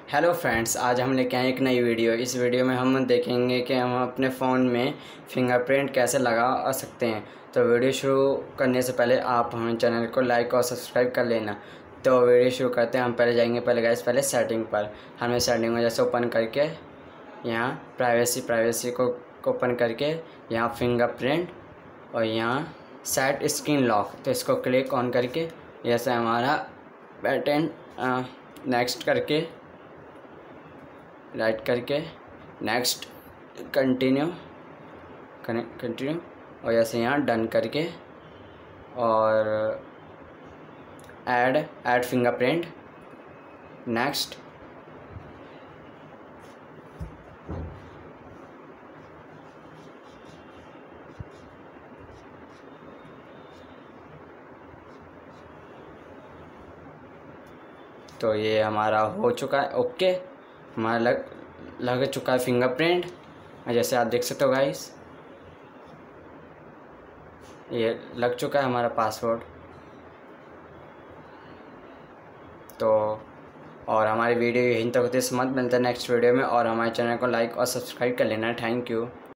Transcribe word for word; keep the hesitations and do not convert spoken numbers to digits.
Hello friends, आज हम लेके आए एक नई वीडियो। इस वीडियो में हम देखेंगे कि हम अपने फ़ोन में फिंगरप्रिंट कैसे लगा सकते हैं। तो वीडियो शुरू करने से पहले आप हमारे चैनल को लाइक और सब्सक्राइब कर लेना। तो वीडियो शुरू करते हैं। हम पहले जाएंगे पहले गाइस पहले सेटिंग पर। हमें सेटिंग में जैसे ओपन करके यहाँ प्राइवेसी प्राइवेसी को ओपन करके यहाँ फिंगरप्रिंट और यहाँ सेट स्क्रीन लॉक, तो इसको क्लिक ऑन करके जैसे हमारा पैटर्न नेक्स्ट करके राइट करके नेक्स्ट कंटिन्यू कंटिन्यू और जैसे यहाँ डन करके और ऐड ऐड फिंगरप्रिंट नेक्स्ट। तो ये हमारा हो चुका है। ओके, हमारा लग लग चुका है फिंगरप्रिंट। जैसे आप देख सकते हो गाइस, ये लग चुका है हमारा पासवर्ड। तो और हमारी वीडियो यहीं तक होती है। मत मिलते हैं नेक्स्ट वीडियो में, और हमारे चैनल को लाइक और सब्सक्राइब कर लेना। Thank you.